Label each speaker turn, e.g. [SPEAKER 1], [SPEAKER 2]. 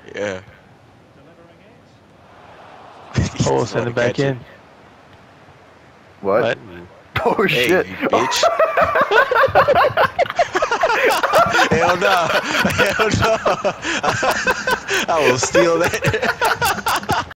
[SPEAKER 1] Yeah.
[SPEAKER 2] Oh, send it back in.
[SPEAKER 3] What?
[SPEAKER 2] What?
[SPEAKER 1] Ooh.
[SPEAKER 3] Oh
[SPEAKER 1] Hey,
[SPEAKER 3] shit!
[SPEAKER 1] you bitch. Hell no. Hell no. I will steal that.